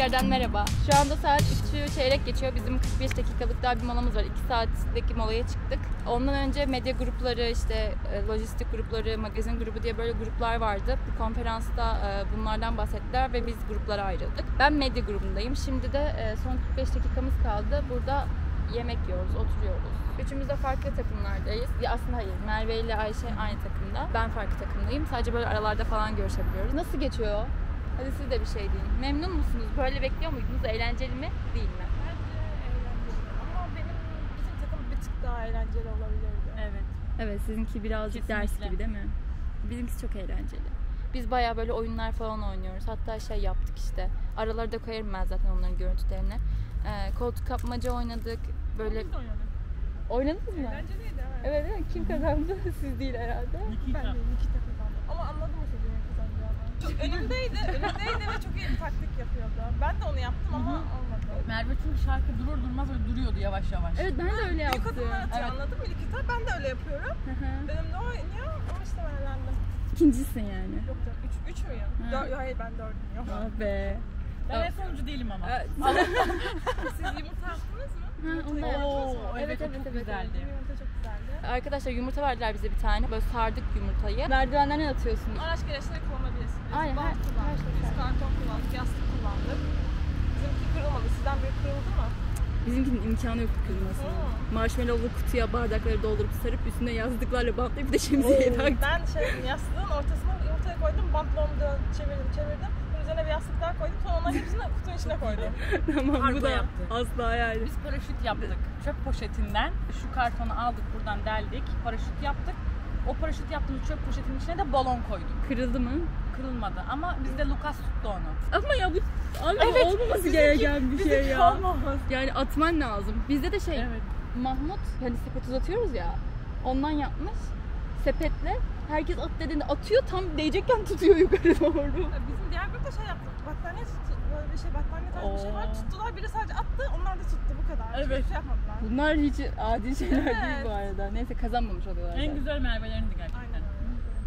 tekrardan merhaba. Şu anda saat 3'ü çeyrek geçiyor. Bizim 45 dakikalık daha bir molamız var. 2 saatteki molaya çıktık. Ondan önce medya grupları, işte lojistik grupları, magazin grubu diye böyle gruplar vardı. Bu konferansta bunlardan bahsettiler ve biz gruplara ayrıldık. Ben medya grubundayım. Şimdi de son 45 dakikamız kaldı. Burada yemek yiyoruz, oturuyoruz. Üçümüz de farklı takımlardayız. Ya aslında hayır, Merve ile Ayşe aynı takımda. Ben farklı takımdayım. Sadece böyle aralarda falan görüşebiliyoruz. Nasıl geçiyor? Hadi siz de bir şey deyin. Memnun musunuz? Böyle bekliyor muydunuz? Eğlenceli mi? Değil mi? Bence eğlenceli. Ama bizim takım bir tık daha eğlenceli olabilirdi. Evet. Evet, sizinki birazcık Kesinlikle. ders gibi değil mi? Bizimkisi çok eğlenceli. Biz bayağı böyle oyunlar falan oynuyoruz. Hatta şey yaptık işte. Araları da koyarım ben zaten onların görüntülerini. Koltuk kapmaca oynadık. Böyle Biz de oynadık. oynadınız mı? Eğlenceliydi evet. Evet, evet. Kim kazandı? Siz değil herhalde. Ben de iki takım kaldım. Ama anladım o sözünü kazanacağını. Önümdeydi ve çok iyi bir taktik yapıyordu. Ben de onu yaptım ama olmadı. Merve çünkü şarkı durur durmaz öyle duruyordu yavaş yavaş. Evet, ben de öyle Büyük yaptım. adımlar atıyor Evet. anladın mı? İlk gitar ben de öyle yapıyorum. Önümde oynuyor ama işte ben eğlendim. İkincisin yani. Yok üç müyüm? Hayır ben dördüm yok. Ah be. Ben en sonuncu değilim ama. Evet. Siz yumurta attınız mı? onu Yumurta Oo, yaptınız mı? evet, çok evet. güzeldi. Yumurta çok güzeldi. Arkadaşlar yumurta verdiler bize bir tane. Böyle sardık yumurtayı. Merdivenlerden atıyorsunuz. Araç gereçleri kullanabilirsiniz. Aynen, Bant kullandık, biz karton kullandık, yastık kullandık. Bizimki kırılmadı. Sizden biri kırıldı mı? Bizimkinin imkanı yok kırılmasına. Marshmallow'lu kutuya bardakları doldurup sarıp üstüne yazdıklarla bantlayıp bir de şemsiye taktık. Ben yastığın ortasına yumurtayı koydum, bantla onu çevirdim. Bunun üzerine bir yastık daha koydum, sonra onların hepsini kutunun içine koydum. Tamam, bu Kargo da yaptı. asla yani. Biz paraşüt yaptık. Çöp poşetinden şu kartonu aldık, buradan deldik. Paraşüt yaptık. O paraşüt yaptığımız çöp poşetinin içine de balon koyduk. Kırıldı mı? Kırılmadı ama bizde Lucas tuttu onu. Ama ya bu olmaması gereken bir şey ya. Yani atman lazım. Bizde de şey, Evet. Mahmut hani sepet uzatıyoruz ya, ondan yapmış. Sepetle herkes at dediğinde atıyor, tam değecekken tutuyor yukarı doğru. Bizim diğer grupta şey yaptık, battaniye tuttu, böyle bir şey, battaniye tarzı bir şey var, tuttular, biri sadece attı, onlar da tuttu, bu kadar. Evet. Hiçbir şey yapmadılar. Bunlar hiç adil şeyler Evet. değil bu arada. Neyse, kazanmamış oluyorlar. En zaten. güzel Merve'lerindi gerçekten. Aynen öyle.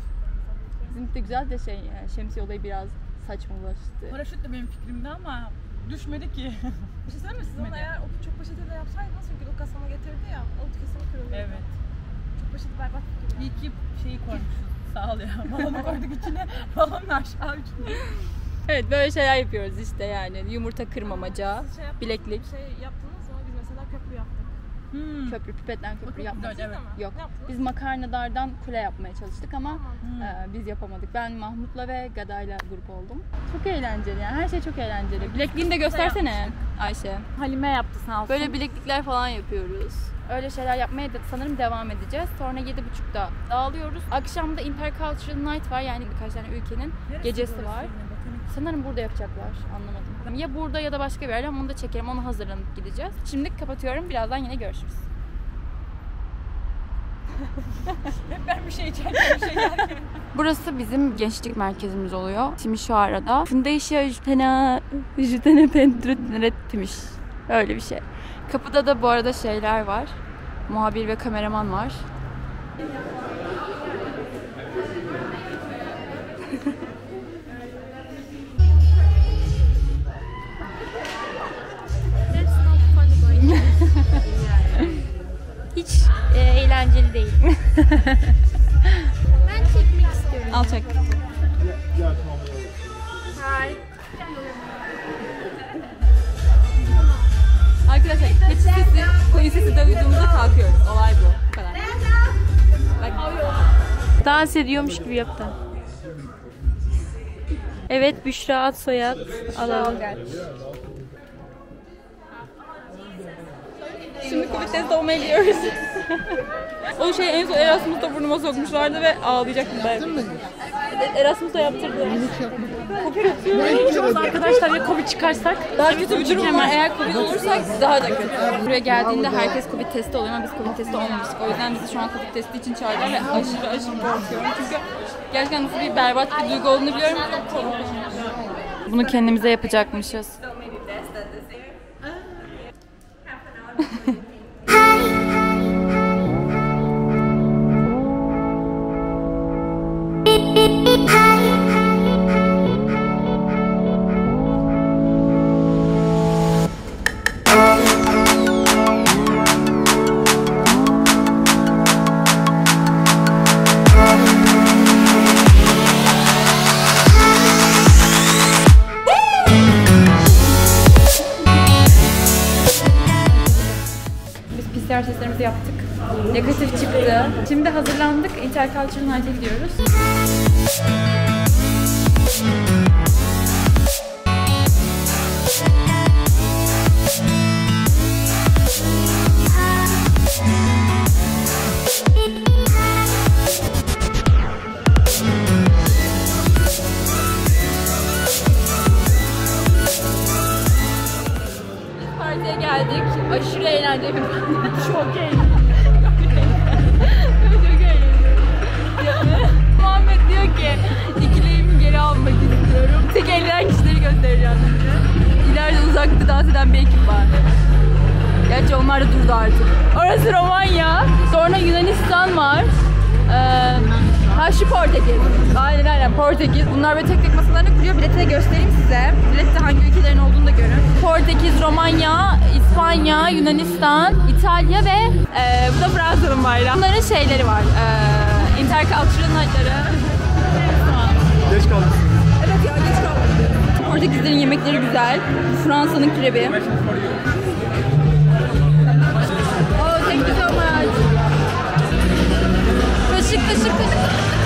Bizimki de güzel de şey, şemsiye olayı biraz saçmalaştı. Paraşüt de benim fikrimdi ama düşmedi ki. Bir şey söyleyeyim mi? Siz onu eğer o çöp poşetiyle yapsaydınız, çünkü Lucas sana getirdi ya, o kesin kırılırdı. Evet. Çöp poşeti berbat fikir ya. İyi ki şeyi koymuşuz. Sağ ol ya. Balonu koyduk içine. Balonla aşağı uçtu. Evet, böyle şeyler yapıyoruz işte yani. Yumurta kırmamaca, Siz şey yaptınız, bileklik. bir şey yaptınız mı? Biz mesela köprü yaptık. Köprü, pipetten köprü yapmadık. güzel, evet. Siz de mi? Yok. Ne yaptınız? Biz makarnadardan kule yapmaya çalıştık ama Tamam. biz yapamadık. Ben Mahmut'la ve Gada'yla grup oldum. Çok eğlenceli yani. Her şey çok eğlenceli. Bilekliğini de göstersene Ayşe. Halime yaptı sağ olsun. Böyle bileklikler falan yapıyoruz. Öyle şeyler yapmaya da sanırım devam edeceğiz. Sonra 7.30'da dağılıyoruz. Akşam da Intercultural Night var. Yani birkaç tane ülkenin gecesi var. Sanırım burada yapacaklar. Anlamadım. Ya burada ya da başka bir yerde, ama onu da çekerim. Ona hazırlanıp gideceğiz. Şimdi kapatıyorum. Birazdan yine görüşürüz. Hep ben bir şey içerken bir şey yerken. Burası bizim gençlik merkezimiz oluyor. Şimdi şu arada. Fundaşya Jütene Pendrütnerettimiş. Öyle bir şey. Kapıda da bu arada şeyler var. Muhabir ve kameraman var. Hiç eğlenceli değil. Ben çekmek istiyorum. Al çek. Hi. Arkadaşlar keçi sesi, koyun sesi de duyduğumuzda kalkıyoruz. Olay bu. Bu kadar. Dans ediyormuş gibi yaptı. Evet, Büşra Atsoyat alalım. Şimdi Covid testi olmaya gidiyoruz. O şey en son Erasmus'ta burnuma sokmuşlardı ve ağlayacaktım ben. Erasmus'ta yaptırdı. Arkadaşlar ya Covid çıkarsak? Daha kötü bir durum var. Eğer Covid olursak daha da kötü. Buraya geldiğinde herkes Covid testi oluyor ama biz Covid testi olmamıştık. O yüzden bizi şu an Covid testi için çağırdılar ve aşırı korkuyorum. Çünkü gerçekten nasıl bir berbat bir duygu olduğunu biliyorum. Bunu kendimize yapacakmışız. PCR testlerimizi yaptık. Negatif çıktı. Şimdi hazırlandık. Intercultural Night'e gidiyoruz. Partiye geldik. Aşırı eğlenceli. Çok eğlenceli. Çok eğlenceli. Muhammed diyor ki ikiliğimi geri almak istiyorum. Tek eğlenen kişileri göstereceğim size. İleride uzakta dans eden bir ekip var. Gerçi onlar da durdu artık. Orası Romanya. Sonra Yunanistan var. Şu Portekiz. Aynen Portekiz. Bunlar böyle tek tek masalarını kuruyor. Bileti de göstereyim size. Bilette hangi ülkelerin olduğunu da görün. Portekiz, Romanya, İspanya, Yunanistan, İtalya ve bu da Fransa'nın bayrağı. Bunların şeyleri var. Intercultural Night'ları. Geç kaldık. Evet ya geç kaldık. Portekizlerin yemekleri güzel. Fransa'nın krebi. Oh, thank you so much. Kaşık.